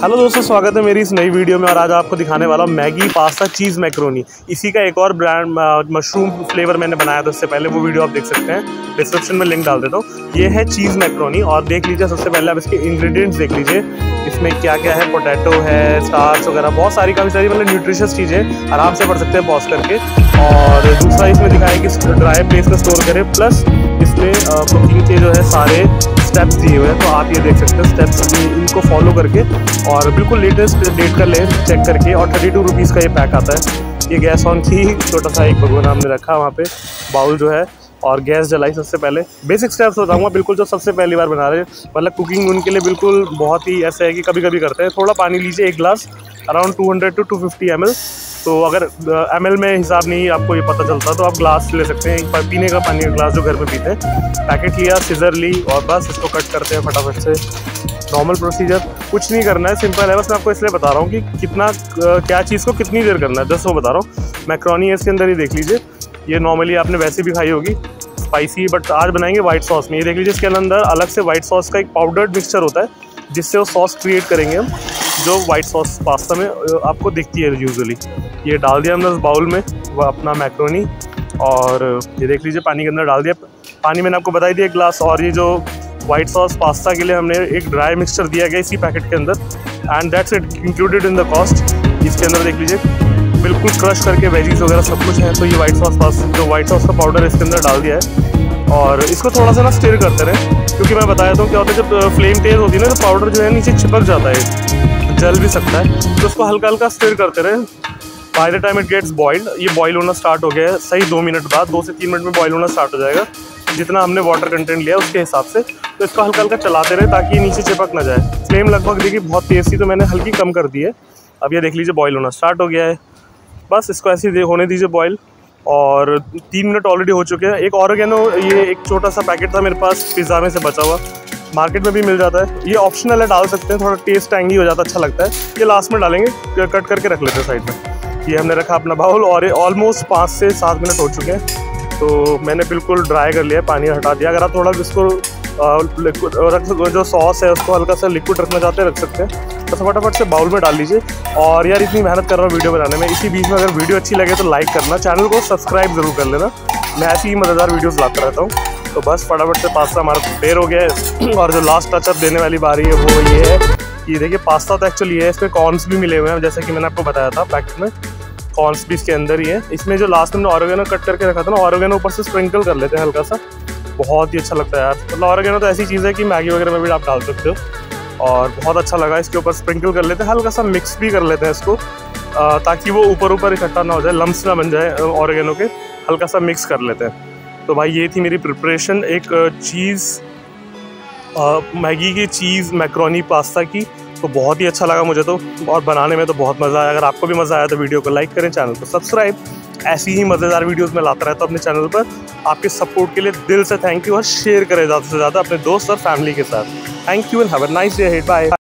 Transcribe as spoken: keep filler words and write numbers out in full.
Hello दोस्तों, स्वागत है मेरी इस नई वीडियो में। और आज आपको दिखाने वाला हूँ मैगी पास्ता चीज़ मैक्रोनी। इसी का एक और ब्रांड मशरूम फ्लेवर मैंने बनाया था इससे पहले, वो वीडियो आप देख सकते हैं, डिस्क्रिप्शन में लिंक डाल देता हूँ। ये है चीज़ मैक्रोनी और देख लीजिए सबसे पहले आप इसके इंग्रेडिएंट्स देख लीजिए, इसमें क्या क्या है। पोटैटो है, स्टार्च वगैरह बहुत सारी काफ़ी सारी मतलब न्यूट्रिशियस चीज़ें आराम से पढ़ सकते हैं पॉज करके। और दूसरा इसमें दिखाया कि ड्राई प्लेस में स्टोर करें, प्लस इसमें कुकिंग के जो है सारे स्टेप्स दिए हुए हैं, तो आप ये देख सकते हैं स्टेप्स इनको फॉलो करके और बिल्कुल लेटेस्ट डेट का ले चेक करके। और थर्टी टू रुपीज़ का ये पैक आता है। ये गैस ऑन की, छोटा सा एक भगोना हमने रखा वहाँ पे, बाउल जो है, और गैस जलाई। सबसे पहले बेसिक स्टेप्स बताऊंगा बिल्कुल, जो सबसे पहली बार बना रहे हैं, मतलब कुकिंग उनके लिए बिल्कुल बहुत ही ऐसा है कि कभी कभी करते हैं। थोड़ा पानी लीजिए, एक गिलास, around two hundred to two fifty M L. तो अगर एम एल में हिसाब नहीं आपको ये पता चलता तो आप ग्लास ले सकते हैं, एक पीने का पानी का ग्लास जो घर में पीते हैं। पैकेट लिया, सीजर ली और बस इसको कट करते हैं फटाफट से। नॉर्मल प्रोसीजर, कुछ नहीं करना है, सिंपल है। बस मैं आपको इसलिए बता रहा हूँ कि कितना क्या चीज़ को कितनी देर करना है, जस्ट वो बता रहा हूँ। मैक्रोनी है इसके अंदर, ही देख लीजिए। ये नॉर्मली आपने वैसे भी खाई होगी स्पाइसी, बट आज बनाएंगे वाइट सॉस में। ये देख लीजिए, इसके अंदर अलग से वाइट सॉस का एक पाउडर्ड मिक्सचर होता है, जिससे वो सॉस क्रिएट करेंगे हम, जो वाइट सॉस पास्ता में आपको दिखती है यूजुअली। ये डाल दिया हमने उस बाउल में वो अपना मैक्रोनी, और ये देख लीजिए पानी के अंदर डाल दिया। पानी मैंने आपको बता दिया एक गिलास। और ये जो वाइट सॉस पास्ता के लिए हमने एक ड्राई मिक्सचर दिया गया इसी पैकेट के अंदर, and that's it included in the cost. इसके अंदर देख लीजिए बिल्कुल क्रश करके वेजीज वगैरह सब कुछ है। तो ये वाइट सॉस पास्ता, जो वाइट सॉस का पाउडर इसके अंदर डाल दिया है, और इसको थोड़ा सा ना स्टिर करते रहे, क्योंकि मैं बताया था क्या होता है, जब फ्लेम तेज होती है ना तो पाउडर जो है नीचे चिपक जाता है, जल भी सकता है। तो उसको हल्का हल्का स्टिर करते रहे। By the time it gets boiled, ये बॉईल होना स्टार्ट हो गया है। सही दो मिनट बाद, दो से तीन मिनट में बॉईल होना स्टार्ट हो जाएगा, जितना हमने वाटर कंटेंट लिया उसके हिसाब से। तो इसको हल्का हल्का चलाते रहे ताकि नीचे चिपक ना जाए। फ्लेम लगभग देखिए बहुत तेज़ थी, तो मैंने हल्की कम कर दी है। अब ये देख लीजिए बॉईल होना स्टार्ट हो गया है। बस इसको ऐसे ही होने दीजिए बॉईल, और तीन मिनट ऑलरेडी हो चुके हैं। एक ऑरिगेनो, ये एक छोटा सा पैकेट था मेरे पास पिज़्ज़ा में से बचा हुआ, मार्केट में भी मिल जाता है। ये ऑप्शनल है, डाल सकते हैं, थोड़ा टेस्ट टैंगी हो जाता है, अच्छा लगता है। ये लास्ट में डालेंगे, कट करके रख लेते हैं साइड में। ये हमने रखा अपना बाउल, और ये ऑलमोस्ट पाँच से सात मिनट हो चुके हैं। तो मैंने बिल्कुल ड्राई कर लिया, पानी हटा दिया। अगर आप थोड़ा इसको लिक्विड रख, जो सॉस है उसको हल्का सा लिक्विड रखना चाहते हैं रख सकते हैं। तो फटाफट से बाउल में डाल लीजिए। और यार इतनी मेहनत कर रहा हूँ वीडियो बनाने में, इसी बीच में अगर वीडियो अच्छी लगे तो लाइक करना, चैनल को सब्सक्राइब जरूर कर लेना। मैं ऐसी ही मज़ेदार वीडियोस लाता रहता हूँ। तो बस फटाफट से पास्ता हमारा प्रिपेयर हो गया है। और जो लास्ट टचअप देने वाली बारी है वो ये है, ये देखिए पास्ता तो एक्चुअली ये है, इसमें कॉर्न्स भी मिले हुए हैं, जैसे कि मैंने आपको बताया था पैकेट में। कॉर्न्स भी इसके अंदर ही है। इसमें जो लास्ट में ऑरिगेनो कट करके रखा था ना, ऑरिगेनो ऊपर से स्प्रिंकल कर लेते हैं हल्का सा, बहुत ही अच्छा लगता है यार। मतलब ऑरिगेनो तो ऐसी चीज़ है कि मैगी वगैरह में भी आप डाल सकते हो, और बहुत अच्छा लगा। इसके ऊपर स्प्रिंकल कर लेते हैं, हल्का सा मिक्स भी कर लेते हैं इसको, ताकि वो ऊपर ऊपर इकट्ठा ना हो जाए, लम्स ना बन जाए ऑरिगेनो के। हल्का सा मिक्स कर लेते हैं। तो भाई ये थी मेरी प्रिपरेशन, एक चीज़ मैगी की चीज़ मैक्रोनी पास्ता की। तो बहुत ही अच्छा लगा मुझे तो, और बनाने में तो बहुत मज़ा आया। अगर आपको भी मज़ा आया तो वीडियो को लाइक करें, चैनल को सब्सक्राइब। ऐसी ही मज़ेदार वीडियोस मैं लाता रहता हूँ अपने चैनल पर। आपके सपोर्ट के लिए दिल से थैंक यू, और शेयर करें ज़्यादा से ज़्यादा अपने दोस्त और फैमिली के साथ। Thank you and have a nice day ahead, bye.